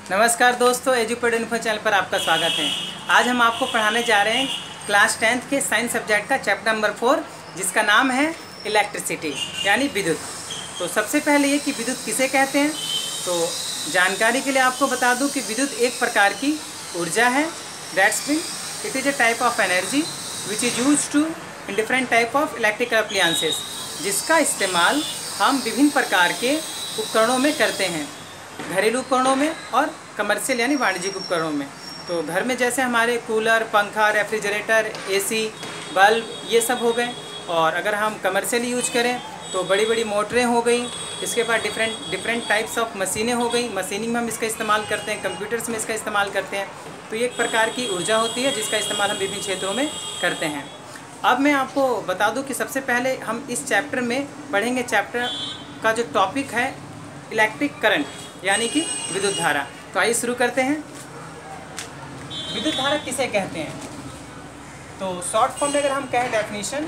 नमस्कार दोस्तों, एजुपेड info channel पर आपका स्वागत है। आज हम आपको पढ़ाने जा रहे हैं क्लास 10th के साइंस सब्जेक्ट का चैप्टर नंबर 4, जिसका नाम है इलेक्ट्रिसिटी यानी विद्युत। तो सबसे पहले ये कि विद्युत किसे कहते हैं, तो जानकारी के लिए आपको बता दूं कि विद्युत एक प्रकार की ऊर्जा है। That's mean it is a type of energy which is use to in different type of electrical appliances, जिसका इस्तेमाल हम विभिन्न प्रकार के उपकरणों में करते हैं, घरेलू उपकरणों में और कमर्शियल यानी वाणिज्यिक उपकरणों में। तो घर में जैसे हमारे कूलर, पंखा, रेफ्रिजरेटर, एसी, बल्ब ये सब हो गए। और अगर हम कमर्शियली यूज करें तो बड़ी बड़ी मोटरें हो गई। इसके बाद डिफरेंट टाइप्स ऑफ मशीनें हो गई। मशीनिंग में हम इसका इस्तेमाल करते हैं, कंप्यूटर्स में इसका इस्तेमाल करते हैं। तो ये एक प्रकार की ऊर्जा होती है जिसका इस्तेमाल हम विभिन्न क्षेत्रों में करते हैं। अब मैं आपको बता दूं कि सबसे पहले हम इस चैप्टर में पढ़ेंगे, चैप्टर का जो टॉपिक है इलेक्ट्रिक करंट यानी कि विद्युत धारा। तो आइए शुरू करते हैं। विद्युत धारा किसे कहते हैं, तो शॉर्ट फॉर्म में अगर हम कहें definition,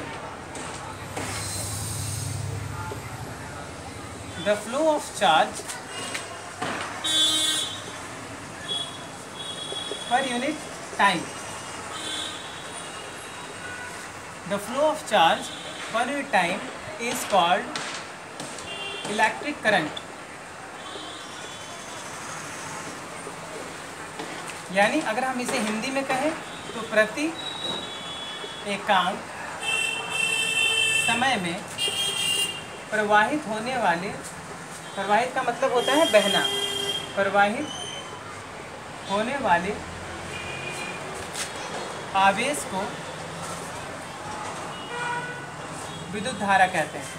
the flow of charge per unit time. The flow of charge per unit time is called electric current. यानी अगर हम इसे हिंदी में कहें तो प्रति एकांक समय में प्रवाहित होने वाले, प्रवाहित का मतलब होता है बहना, प्रवाहित होने वाले आवेश को विद्युत धारा कहते हैं।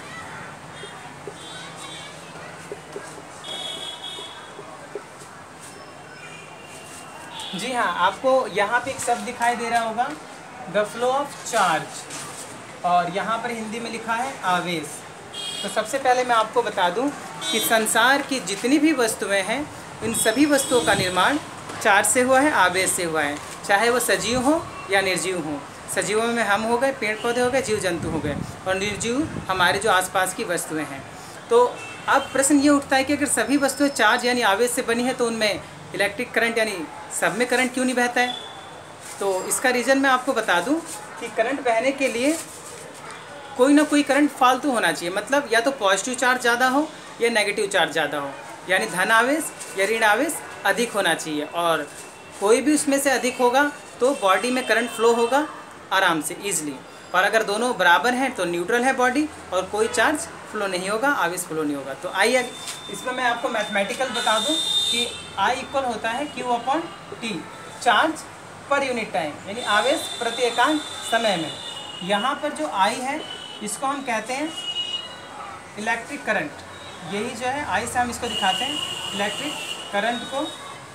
जी हाँ, आपको यहाँ पे एक शब्द दिखाई दे रहा होगा, द फ्लो ऑफ चार्ज, और यहाँ पर हिंदी में लिखा है आवेश। तो सबसे पहले मैं आपको बता दूं कि संसार की जितनी भी वस्तुएं हैं, इन सभी वस्तुओं का निर्माण चार्ज से हुआ है, आवेश से हुआ है, चाहे वो सजीव हो या निर्जीव हो। सजीवों में हम हो गए, पेड़ पौधे हो गए, जीव जंतु हो गए, और निर्जीव हमारे जो आसपास की वस्तुएं हैं। तो अब प्रश्न ये उठता है कि अगर सभी वस्तुएं चार्ज यानी आवेश से बनी है तो उनमें इलेक्ट्रिक करंट यानी सब में करंट क्यों नहीं बहता है। तो इसका रीज़न मैं आपको बता दूं कि करंट बहने के लिए कोई ना कोई करंट फालतू होना चाहिए। मतलब या तो पॉजिटिव चार्ज ज़्यादा हो या नेगेटिव चार्ज ज़्यादा हो, यानी धन आवेश या ऋण आवेश अधिक होना चाहिए, और कोई भी उसमें से अधिक होगा तो बॉडी में करंट फ्लो होगा आराम से, ईजिली। और अगर दोनों बराबर हैं तो न्यूट्रल है बॉडी, और कोई चार्ज फ्लो नहीं होगा, आवेश फ्लो नहीं होगा। तो आइए इसमें मैं आपको मैथमेटिकल बता दूं कि I इक्वल होता है Q/T, charge per unit time यानी आवेश प्रति एकांक समय में। यहाँ पर जो I है इसको हम कहते हैं इलेक्ट्रिक करंट। यही जो है I से हम इसको दिखाते हैं, इलेक्ट्रिक करंट को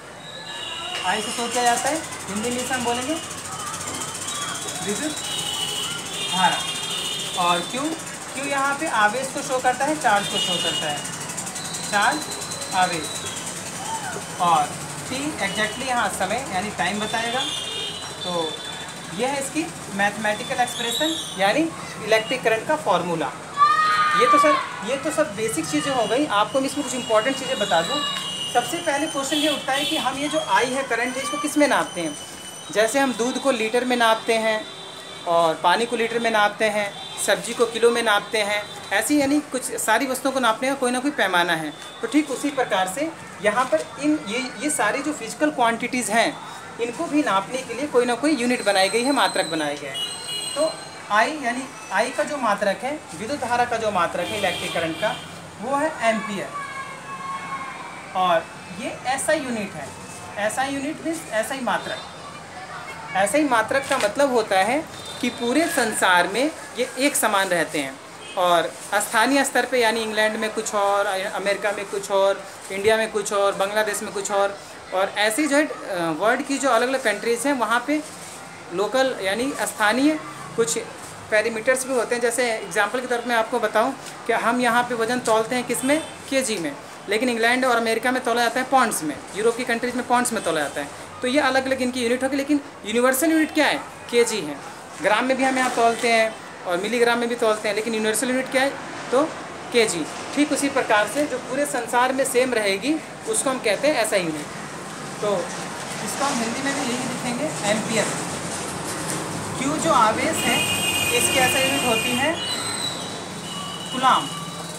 I से शो किया जाता है। हिंदी में हम बोलेंगे विद्युत धारा। और Q यहाँ पे आवेश को शो करता है, चार्ज को शो करता है, चार्ज आवेश। और T एग्जैक्टली यहाँ समय यानी टाइम बताएगा। तो यह है इसकी मैथमेटिकल एक्सप्रेशन यानी इलेक्ट्रिक करंट का फॉर्मूला। ये तो सब बेसिक चीज़ें हो गई। आपको मैं इसमें कुछ इंपॉर्टेंट चीज़ें बता दूँ। सबसे पहले क्वेश्चन ये उठता है कि हम ये जो I है, करंट है, इसको किस में नापते हैं। जैसे हम दूध को लीटर में नापते हैं, और पानी को लीटर में नापते हैं, सब्जी को किलो में नापते हैं, ऐसी यानी कुछ सारी वस्तुओं को नापने का कोई ना कोई पैमाना है। तो ठीक उसी प्रकार से यहाँ पर ये सारी जो फिजिकल क्वांटिटीज़ हैं, इनको भी नापने के लिए कोई ना कोई यूनिट बनाई गई है, मात्रक बनाए गए हैं। तो I यानी I का जो मात्रक है, विद्युत धारा का जो मात्रक है इलेक्ट्रिक करंट का, वो है एम्पियर, और ये SI यूनिट है। SI यूनिट मीन्स SI मात्रक। SI मात्रक का मतलब होता है कि पूरे संसार में ये एक समान रहते हैं, और स्थानीय स्तर पे यानी इंग्लैंड में कुछ और, अमेरिका में कुछ और, इंडिया में कुछ और, बांग्लादेश में कुछ और ऐसी जो है वर्ल्ड की जो अलग अलग कंट्रीज़ हैं वहाँ पे लोकल यानी स्थानीय कुछ पैरामीटर्स भी होते हैं। जैसे एग्जांपल के तौर पे मैं आपको बताऊं कि हम यहाँ पे वज़न तौलते हैं किस में, केजी में, लेकिन इंग्लैंड और अमेरिका में तोला जाता है पॉन्ड्स में, यूरोप की कंट्रीज़ में पॉन्ड्स में तोला जाता है। तो ये अलग अलग इनकी यूनिट होगी, लेकिन यूनिवर्सल यूनिट क्या है, केजी है। ग्राम में भी हम यहाँ तोलते हैं और मिलीग्राम में भी तोलते हैं, लेकिन यूनिवर्सल यूनिट क्या है, तो केजी। ठीक उसी प्रकार से जो पूरे संसार में सेम रहेगी उसको हम कहते हैं एसआई यूनिट। तो इसको हम हिंदी में भी यही लिखेंगे एम्पियर। क्यू जो आवेश है इसकी ऐसा यूनिट होती है कूलाम।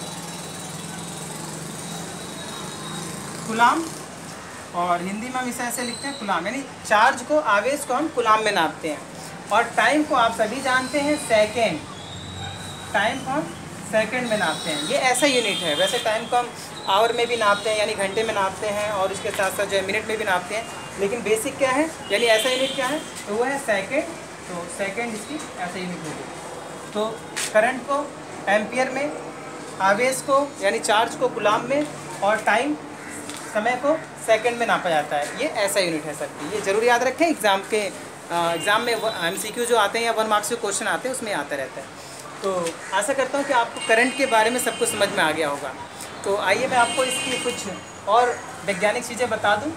कूलाम, और हिंदी में हम इसे ऐसे लिखते हैं कूलाम, यानी चार्ज को, आवेश को हम कूलाम में नापते हैं। और टाइम को आप सभी जानते हैं सेकेंड, टाइम को हम सेकेंड में नापते हैं। ये ऐसा यूनिट है। वैसे टाइम को हम आवर में भी नापते हैं यानी घंटे में नापते हैं, और उसके साथ साथ जो है मिनट में भी नापते हैं, लेकिन बेसिक क्या है यानी ऐसा यूनिट क्या है, तो वो है सेकेंड। तो सेकेंड इसकी ऐसा यूनिट होगी। तो करंट को एम्पियर में, आवेश को यानी चार्ज को कूलाम में, और टाइम, समय को सेकंड में नापा जाता है। ये ऐसा यूनिट है सर। ये जरूर याद रखें, एग्ज़ाम में MCQ जो आते हैं या 1 मार्क्स के क्वेश्चन आते हैं उसमें आता रहता है। तो आशा करता हूँ कि आपको करंट के बारे में सब कुछ समझ में आ गया होगा। तो आइए मैं आपको इसकी कुछ और वैज्ञानिक चीज़ें बता दूँ।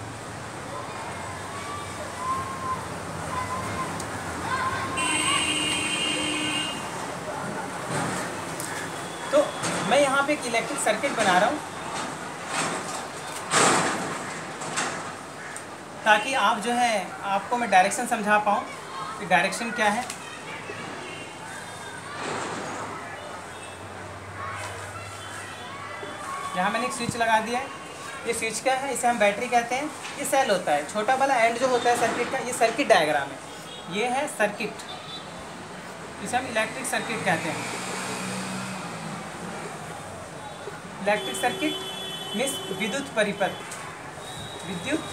तो मैं यहाँ पे एक इलेक्ट्रिक सर्किट बना रहा हूँ ताकि आप जो है, आपको मैं डायरेक्शन समझा पाऊँ कि डायरेक्शन क्या है। यहाँ मैंने एक स्विच लगा दिया है। ये स्विच क्या है, इसे हम बैटरी कहते हैं। ये सेल होता है, छोटा वाला एंड जो होता है सर्किट का, ये सर्किट डायग्राम है। ये है सर्किट, इसे हम इलेक्ट्रिक सर्किट कहते हैं। इलेक्ट्रिक सर्किट मीन्स विद्युत परिपथ, विद्युत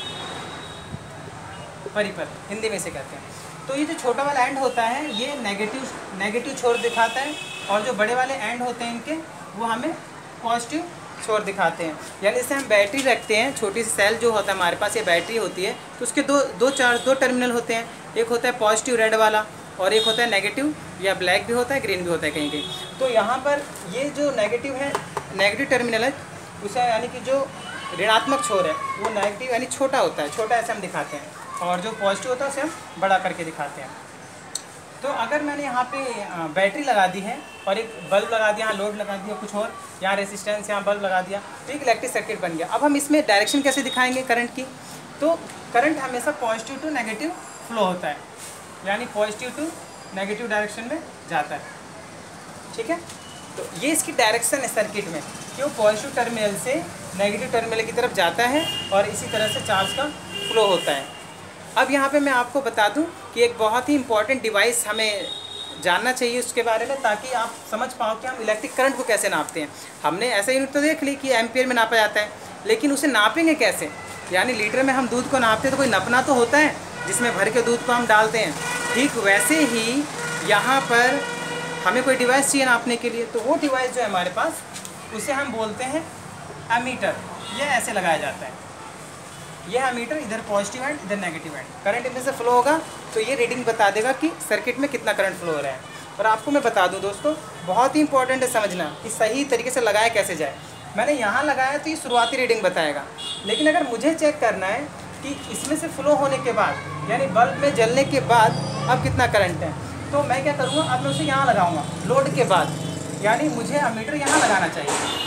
परिपथ हिंदी में से कहते हैं। तो ये जो छोटा वाला एंड होता है ये नेगेटिव छोर दिखाता है, और जो बड़े वाले एंड होते हैं इनके वो हमें पॉजिटिव छोर दिखाते हैं। यानी जैसे हम बैटरी रखते हैं, छोटी सी सेल जो होता है हमारे पास, ये बैटरी होती है, तो उसके दो टर्मिनल होते हैं। एक होता है पॉजिटिव रेड वाला, और एक होता है नेगेटिव, या ब्लैक भी होता है, ग्रीन भी होता है कहीं कहीं। तो यहाँ पर ये जो नेगेटिव है, नेगेटिव टर्मिनल है, उसे यानी कि जो ऋणात्मक छोर है वो नेगेटिव यानी छोटा होता है, छोटा ऐसे हम दिखाते हैं, और जो पॉजिटिव होता है उसे हम बड़ा करके दिखाते हैं। तो अगर मैंने यहाँ पे बैटरी लगा दी है और एक बल्ब लगा दिया, यहाँ लोड लगा दिया, कुछ और यहाँ रेसिस्टेंस, यहाँ बल्ब लगा दिया, तो एक इलेक्ट्रिक सर्किट बन गया। अब हम इसमें डायरेक्शन कैसे दिखाएंगे करंट की? तो करंट हमेशा पॉजिटिव टू नेगेटिव फ्लो होता है, यानी पॉजिटिव टू नेगेटिव डायरेक्शन में जाता है। ठीक है, तो ये इसकी डायरेक्शन है सर्किट में कि वो पॉजिटिव टर्मिनल से नेगेटिव टर्मिनल की तरफ जाता है, और इसी तरह से चार्ज का फ्लो होता है। अब यहाँ पे मैं आपको बता दूं कि एक बहुत ही इंपॉर्टेंट डिवाइस हमें जानना चाहिए उसके बारे में, ताकि आप समझ पाओ कि हम इलेक्ट्रिक करंट को कैसे नापते हैं। हमने ऐसा यूनिट तो देख ली कि एम्पियर में नापा जाता है, लेकिन उसे नापेंगे कैसे? यानी लीटर में हम दूध को नापते हैं तो कोई नपना तो होता है जिसमें भर के दूध को हम डालते हैं। ठीक वैसे ही यहाँ पर हमें कोई डिवाइस चाहिए नापने के लिए, तो वो डिवाइस जो है हमारे पास, उसे हम बोलते हैं एमीटर। ये ऐसे लगाया जाता है, ये एमीटर, इधर पॉजिटिव एंड इधर नेगेटिव एंड। करंट इनमें से फ्लो होगा तो ये रीडिंग बता देगा कि सर्किट में कितना करंट फ्लो हो रहा है। और आपको मैं बता दूं दोस्तों, बहुत ही इंपॉर्टेंट है समझना कि सही तरीके से लगाया कैसे जाए। मैंने यहाँ लगाया तो ये शुरुआती रीडिंग बताएगा, लेकिन अगर मुझे चेक करना है कि इसमें से फ्लो होने के बाद, यानी बल्ब में जलने के बाद अब कितना करंट है, तो मैं क्या करूँगा, अब मैं उसे यहाँ लगाऊँगा लोड के बाद। यानी मुझे एमीटर यहाँ लगाना चाहिए,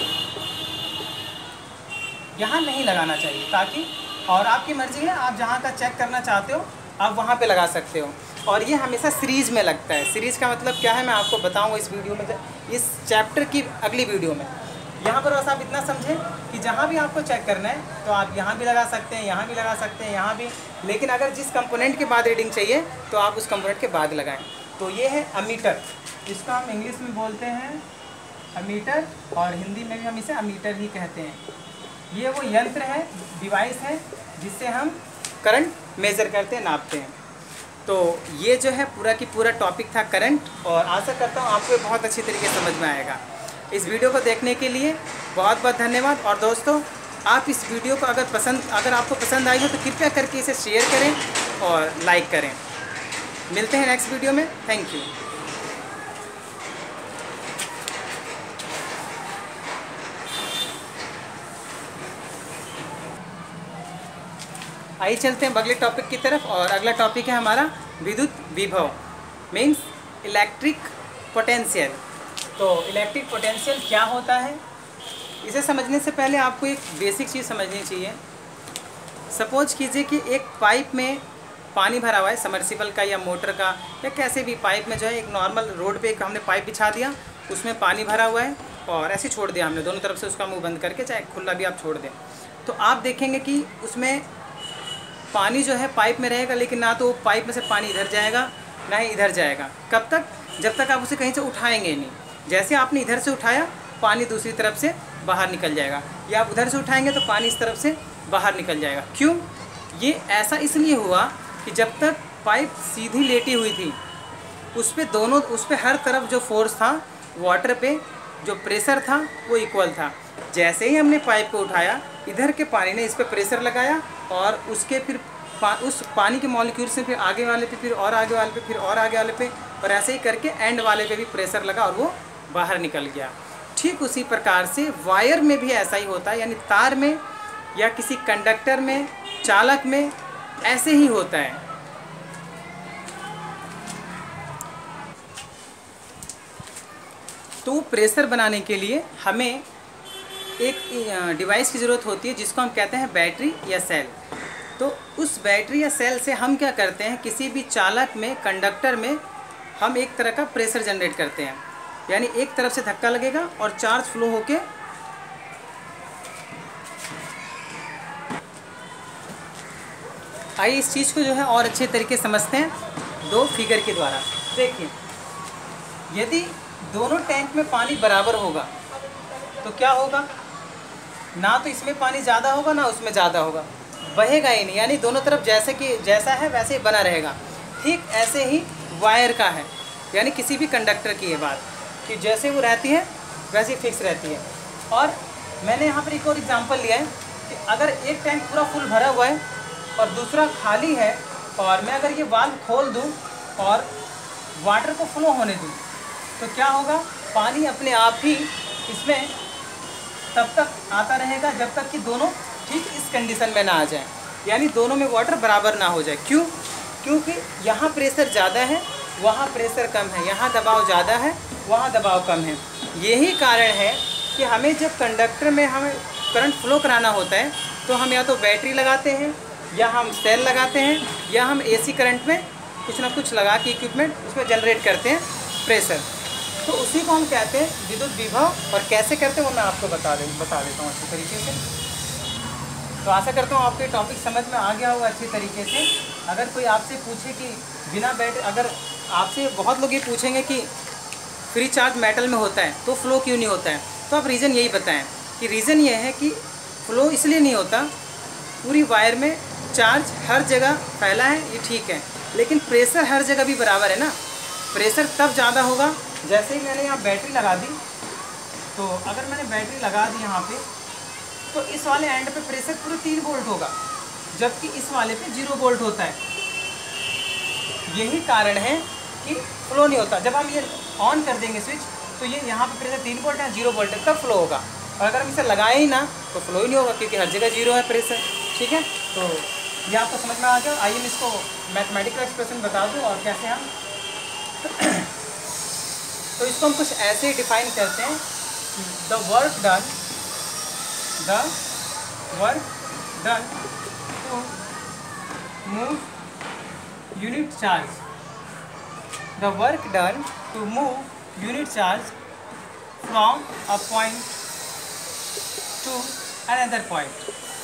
यहाँ नहीं लगाना चाहिए, ताकि, और आपकी मर्ज़ी है, आप जहाँ का चेक करना चाहते हो आप वहाँ पे लगा सकते हो। और ये हमेशा सीरीज़ में लगता है। सीरीज़ का मतलब क्या है मैं आपको बताऊँगा इस वीडियो में, इस चैप्टर की अगली वीडियो में। यहाँ पर बस आप इतना समझें कि जहाँ भी आपको चेक करना है तो आप यहाँ भी लगा सकते हैं, यहाँ भी लगा सकते हैं, यहाँ भी, लेकिन अगर जिस कंपोनेंट के बाद रीडिंग चाहिए तो आप उस कंपोनेंट के बाद लगाएँ। तो ये है अमीटर, इसको हम इंग्लिश में बोलते हैं अमीटर, और हिंदी में भी हम इसे अमीटर ही कहते हैं। ये वो यंत्र है, डिवाइस है, जिससे हम करंट मेज़र करते हैं, नापते हैं। तो ये जो है पूरा की पूरा टॉपिक था करंट, और आशा करता हूँ आपको बहुत अच्छी तरीके से समझ में आएगा। इस वीडियो को देखने के लिए बहुत बहुत धन्यवाद। और दोस्तों, आप इस वीडियो को अगर आपको पसंद आई हो तो कृपया करके इसे शेयर करें और लाइक करें। मिलते हैं नेक्स्ट वीडियो में। Thank you. आइए चलते हैं अगले टॉपिक की तरफ, और अगला टॉपिक है हमारा विद्युत विभव, मीन्स इलेक्ट्रिक पोटेंशियल। तो इलेक्ट्रिक पोटेंशियल क्या होता है, इसे समझने से पहले आपको एक बेसिक चीज़ समझनी चाहिए सपोज कीजिए कि एक पाइप में पानी भरा हुआ है, समर्सिबल का या मोटर का या कैसे भी पाइप में जो है, एक नॉर्मल रोड पे एक हमने पाइप बिछा दिया, उसमें पानी भरा हुआ है और ऐसे छोड़ दिया हमने दोनों तरफ से उसका मुंह बंद करके, चाहे खुला भी आप छोड़ दें, तो आप देखेंगे कि उसमें पानी जो है पाइप में रहेगा, लेकिन ना तो पाइप में से पानी इधर जाएगा ना ही इधर जाएगा। कब तक? जब तक आप उसे कहीं से उठाएंगे नहीं। जैसे आपने इधर से उठाया, पानी दूसरी तरफ से बाहर निकल जाएगा, या आप उधर से उठाएंगे तो पानी इस तरफ से बाहर निकल जाएगा। क्यों? ये ऐसा इसलिए हुआ कि जब तक पाइप सीधी लेटी हुई थी, उस पर हर तरफ जो फोर्स था वाटर पे, जो प्रेशर था वो इक्वल था। जैसे ही हमने पाइप को उठाया, इधर के पानी ने इस पर प्रेशर लगाया और उसके फिर उस पानी के मॉलिक्यूल से फिर आगे वाले पे, फिर और आगे वाले पे, फिर और आगे वाले पे, और ऐसे ही करके एंड वाले पे भी प्रेशर लगा और वो बाहर निकल गया। ठीक उसी प्रकार से वायर में भी ऐसा ही होता है, यानी तार में या किसी कंडक्टर में, चालक में ऐसे ही होता है। तो प्रेशर बनाने के लिए हमें एक डिवाइस की ज़रूरत होती है जिसको हम कहते हैं बैटरी या सेल। तो उस बैटरी या सेल से हम क्या करते हैं, किसी भी चालक में, कंडक्टर में हम एक तरह का प्रेशर जनरेट करते हैं, यानी एक तरफ से धक्का लगेगा और चार्ज फ्लो होके आइए इस चीज़ को जो है और अच्छे तरीके से समझते हैं दो फिगर के द्वारा। देखिए, यदि दोनों टैंक में पानी बराबर होगा तो क्या होगा, ना तो इसमें पानी ज़्यादा होगा ना उसमें ज़्यादा होगा, बहेगा ही नहीं, यानी दोनों तरफ जैसा है वैसे ही बना रहेगा। ठीक ऐसे ही वायर का है, यानी किसी भी कंडक्टर की है बात कि जैसे वो रहती है वैसे ही फिक्स रहती है। और मैंने यहाँ पर एक और एग्जांपल लिया है कि अगर एक टैंक पूरा फुल भरा हुआ है और दूसरा खाली है, और मैं अगर ये वाल्व खोल दूँ और वाटर को फ्लो होने दूँ, तो क्या होगा, पानी अपने आप ही इसमें तब तक आता रहेगा जब तक कि दोनों ठीक इस कंडीशन में ना आ जाए, यानी दोनों में वाटर बराबर ना हो जाए। क्यों? क्योंकि यहाँ प्रेशर ज़्यादा है, वहाँ प्रेशर कम है, यहाँ दबाव ज़्यादा है, वहाँ दबाव कम है। यही कारण है कि हमें जब कंडक्टर में हमें करंट फ्लो कराना होता है तो हम या तो बैटरी लगाते हैं, या हम सेल लगाते हैं, या हम AC करंट में कुछ ना कुछ लगा के इक्विपमेंट उसमें जनरेट करते हैं प्रेशर। तो उसी को हम कहते हैं विद्युत विभव, और कैसे करते हैं वो मैं आपको बता देता हूँ अच्छे तरीके से। तो आशा करता हूँ आपको टॉपिक समझ में आ गया होगा अच्छे तरीके से। अगर कोई आपसे पूछे कि बिना बैटरी, अगर आपसे बहुत लोग ये पूछेंगे कि फ्री चार्ज मेटल में होता है तो फ्लो क्यों नहीं होता है, तो आप रीज़न यही बताएं कि रीज़न ये है कि फ्लो इसलिए नहीं होता, पूरी वायर में चार्ज हर जगह फैला है, ये ठीक है, लेकिन प्रेशर हर जगह भी बराबर है ना। प्रेशर तब ज़्यादा होगा, जैसे ही मैंने यहाँ बैटरी लगा दी, तो अगर मैंने बैटरी लगा दी यहाँ पे, तो इस वाले एंड पे प्रेशर पूरे 3 वोल्ट होगा, जबकि इस वाले पे 0 वोल्ट होता है। यही कारण है कि फ्लो नहीं होता। जब हम ये ऑन कर देंगे स्विच, तो ये यहाँ पे प्रेशर 3 वोल्ट है, 0 वोल्ट है, तब फ्लो होगा। और अगर हम इसे लगाए ही ना तो फ्लो ही नहीं होगा, क्योंकि हर जगह 0 है प्रेशर। ठीक है, तो ये आपको समझ में आ गया। आइए मैं इसको मैथमेटिकल एक्सप्रेशन बता दूँ और कैसे हम तो इसको हम कुछ ऐसे डिफाइन करते हैं, the work done to move unit charge, the work done to move unit charge from a point to another point.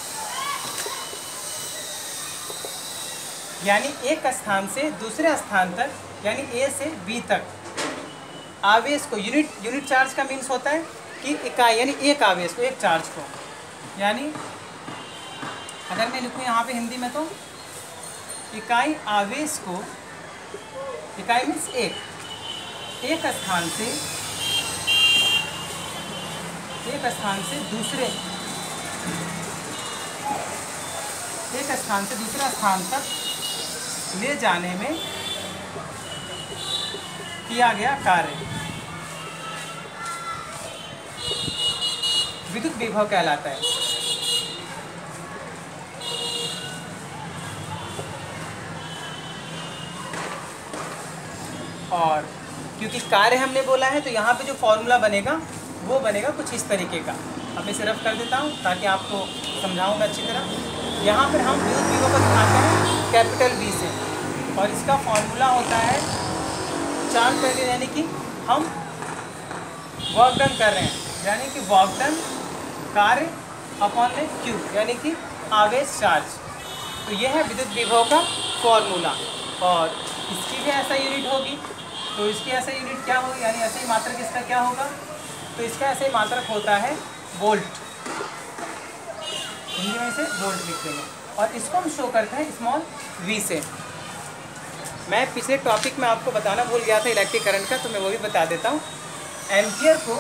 यानी एक स्थान से दूसरे स्थान तक, यानी A से B तक आवेश को, यूनिट चार्ज का मीन्स होता है कि इकाई, यानी एक आवेश को, एक चार्ज को, यानी अगर मैं लिखूँ यहाँ पे हिंदी में, तो इकाई आवेश को, इकाई मीन्स एक स्थान से दूसरे, एक स्थान से दूसरा स्थान तक ले जाने में किया गया कार्य विद्युत विभव कहलाता है। और क्योंकि कार्य हमने बोला है, तो यहाँ पे जो फॉर्मूला बनेगा वो बनेगा कुछ इस तरीके का। अब मैं इसे रफ कर देता हूँ ताकि आपको समझाऊँगा अच्छी तरह। यहाँ पर हम विद्युत विभव को दिखाते हैं कैपिटल V से, और इसका फॉर्मूला होता है चार्ज पर, यानी कि हम वर्क डन कर रहे हैं, यानी कि वर्क डन कार्य अपॉन में Q, यानी कि आवेश चार्ज। तो यह है विद्युत विभव का फॉर्मूला, और इसकी भी ऐसा यूनिट होगी। तो इसकी ऐसा यूनिट क्या होगी, यानी ऐसे ही मात्रक इसका क्या होगा, तो इसका ऐसे ही मात्रक होता है वोल्ट, हिंदी में इसे वोल्ट लिखते हैं, और इसको हम शो करते हैं स्मॉल v से। मैं पिछले टॉपिक में आपको बताना भूल गया था इलेक्ट्रिक करंट का, तो मैं वो भी बता देता हूँ। एम्पियर को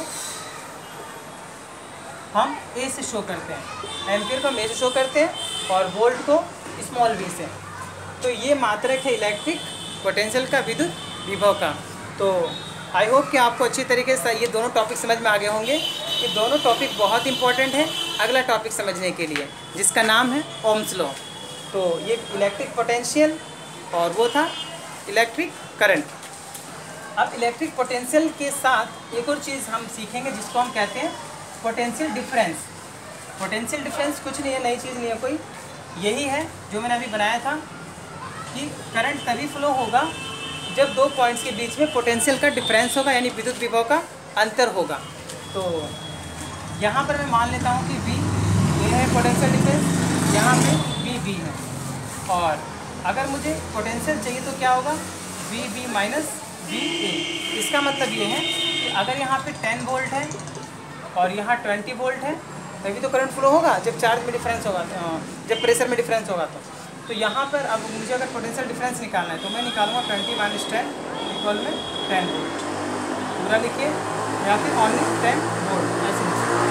हम ए से शो करते हैं, एम्पियर को हम ए से शो करते हैं, और वोल्ट को स्मॉल v से। तो ये मात्रक है इलेक्ट्रिक पोटेंशियल का, विद्युत विभव का। तो आई होप कि आपको अच्छी तरीके से ये दोनों टॉपिक समझ में आ गए होंगे। ये दोनों टॉपिक बहुत इंपॉर्टेंट है अगला टॉपिक समझने के लिए, जिसका नाम है ओम्स लॉ। तो ये इलेक्ट्रिक पोटेंशियल और वो था इलेक्ट्रिक करंट। अब इलेक्ट्रिक पोटेंशियल के साथ एक और चीज़ हम सीखेंगे जिसको हम कहते हैं पोटेंशियल डिफरेंस। पोटेंशियल डिफरेंस कुछ नहीं है, नई चीज़ नहीं है कोई, यही है जो मैंने अभी बनाया था कि करंट तभी फ्लो होगा जब दो पॉइंट्स के बीच में पोटेंशियल का डिफरेंस होगा, यानी विद्युत विभव का अंतर होगा। तो यहाँ पर मैं मान लेता हूँ कि V ये है पोटेंशियल डिफरेंस, यहाँ पे VB है, और अगर मुझे पोटेंशियल चाहिए तो क्या होगा, VB माइनस VA। इसका मतलब ये है कि अगर यहाँ पे 10 वोल्ट है और यहाँ 20 वोल्ट है, तभी तो करंट फ्लो होगा जब चार्ज में डिफरेंस होगा, जब प्रेशर में डिफरेंस होगा। तो यहाँ पर अब मुझे अगर पोटेंशियल डिफरेंस निकालना है तो मैं निकालूंगा 20 माइनस 10 इक्वल में 10 वोल्ट, पूरा लिखिए, या फिर ओनली 10 वोल्ट ऐसे।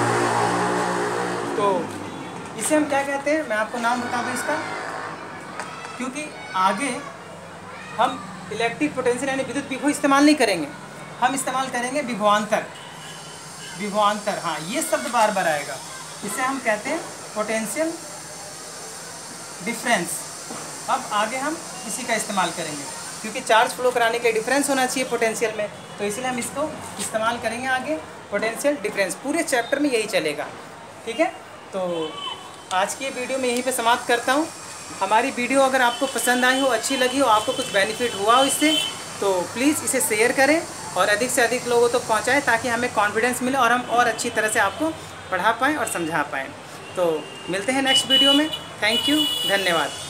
तो इसे हम क्या कहते हैं, मैं आपको नाम बता दूँ इसका, क्योंकि आगे हम इलेक्ट्रिक पोटेंशियल यानी विद्युत विभव इस्तेमाल नहीं करेंगे, हम इस्तेमाल करेंगे विभवांतर। विभवांतर, हाँ ये शब्द बार बार आएगा। इसे हम कहते हैं पोटेंशियल डिफरेंस। अब आगे हम इसी का इस्तेमाल करेंगे, क्योंकि चार्ज फ्लो कराने के डिफरेंस होना चाहिए पोटेंशियल में, तो इसलिए हम इसको इस्तेमाल करेंगे आगे, पोटेंशियल डिफरेंस। पूरे चैप्टर में यही चलेगा, ठीक है। तो आज की वीडियो में यहीं पे समाप्त करता हूँ। हमारी वीडियो अगर आपको पसंद आई हो, अच्छी लगी हो, आपको कुछ बेनिफिट हुआ हो इससे, तो प्लीज़ इसे शेयर करें और अधिक से अधिक लोगों तक पहुँचाएँ, ताकि हमें कॉन्फिडेंस मिले और हम और अच्छी तरह से आपको पढ़ा पाएँ और समझा पाएँ। तो मिलते हैं नेक्स्ट वीडियो में। थैंक यू, धन्यवाद।